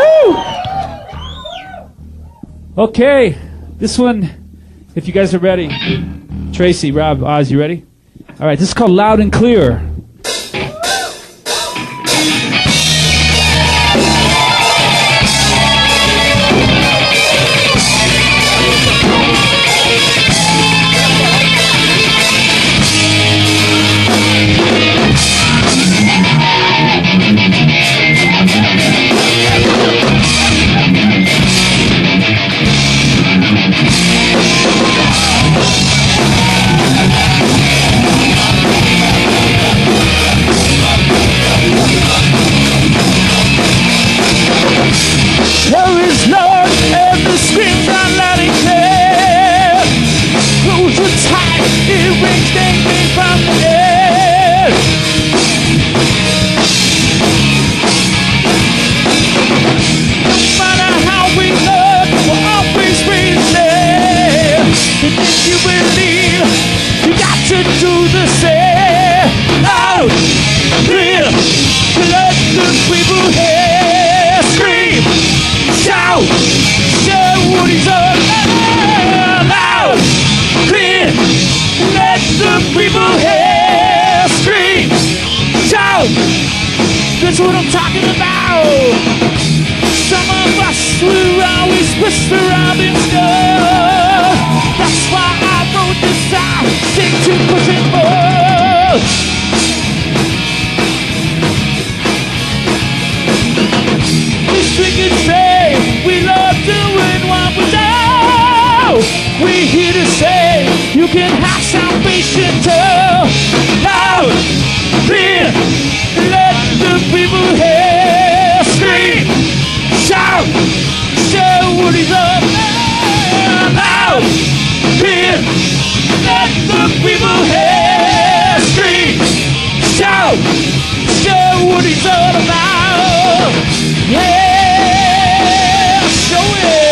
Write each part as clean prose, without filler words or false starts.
Woo! Okay, this one, if you guys are ready. Tracy, Rob, Oz, you ready? All right, this is called Loud and Clear. That's what I'm talking about. Some of us will always whisper out in stuff. That's why I wrote this song, sing to push it more. This we can say, we love doing what we do. We're here to say, you can have salvation too. Loud, clear, let the people hear. Scream, shout, show what he's up. Loud, clear, let the people hear. Scream, shout, show what he's all about. Yeah, show it.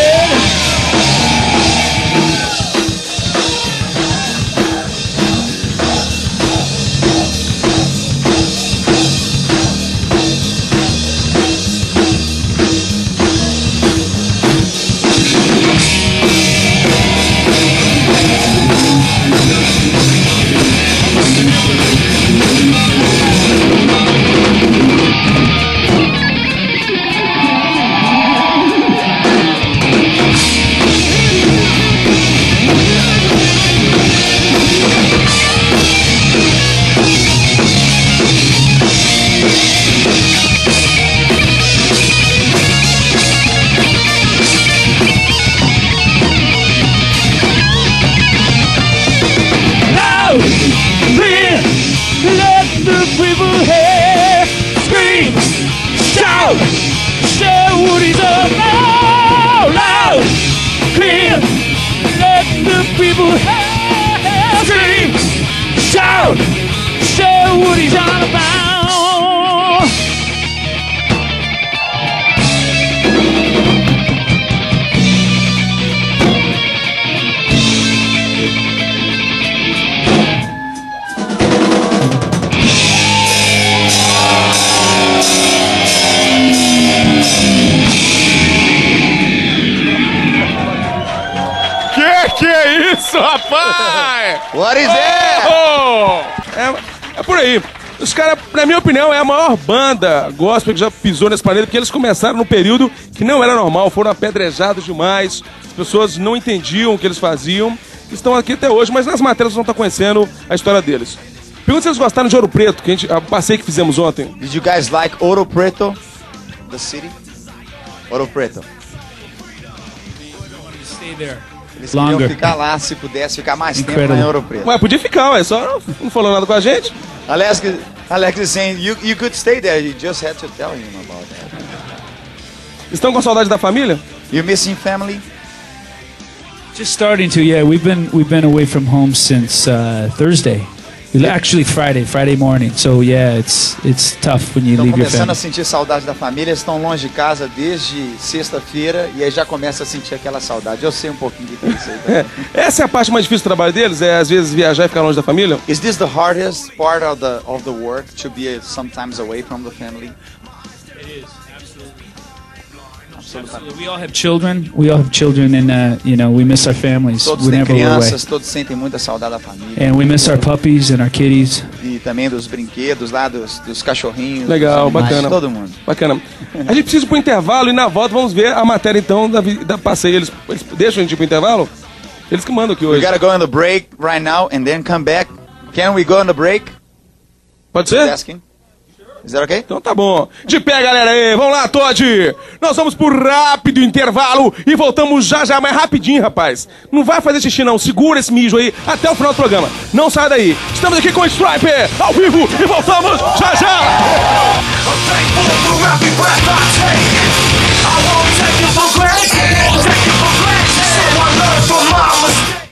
Que é isso, rapaz? What is that? É por aí. Os caras, na minha opinião, é a maior banda gospel que já pisou nesse planeta, porque eles começaram num período que não era normal, foram apedrejados demais, as pessoas não entendiam o que eles faziam, estão aqui até hoje, mas nas matérias não estão conhecendo a história deles. Pergunta se eles gostaram de Ouro Preto, que a passeio que fizemos ontem. Did you guys like Ouro Preto? The city? Ouro Preto. Stay there. Eles queriam ficar lá, se pudesse ficar mais tempo lá em Ouro Preto. Ué, podia ficar, ué, só não falou nada com a gente. Alex is saying you could stay there, you just had to tell him about that. Estão com saudade da família? You missing family? Just starting to, yeah. We've been away from home since Thursday. Actually, Friday morning. So yeah, it's tough when you leave your family. Estão começando a sentir saudade da família. Eles estão longe de casa desde sexta-feira e aí já começa a sentir aquela saudade. Eu sei um pouquinho de isso aí. Essa é a parte mais difícil do trabalho deles, é às vezes viajar e ficar longe da família. Is this the hardest part of the work, to be sometimes away from the family? It is, absolutely. We all have children. We all have children, and you know, we miss our families Todos têm whenever we're away. crianças, todos sentem muita saudade da família. And we miss our puppies and our kitties. E também dos brinquedos lá, dos cachorrinhos. Legal, dos animais, bacana. Todo mundo. Bacana. A gente precisa ir pro intervalo e na volta vamos ver a matéria então da passeio. Eles deixam a gente ir pro intervalo? Eles que mandam aqui We hoje. gotta go on the break right now and then come back. Can we go on the break? Pode He's ser? asking. Is that okay? Então tá bom. De pé, galera aí. Vamos lá, Todd. Nós vamos por rápido intervalo e voltamos já já, mas rapidinho, rapaz. Não vai fazer xixi não. Segura esse mijo aí até o final do programa. Não sai daí. Estamos aqui com o Stryper ao vivo e voltamos já já. I'm thankful for every breath I take. I won't take it for granted.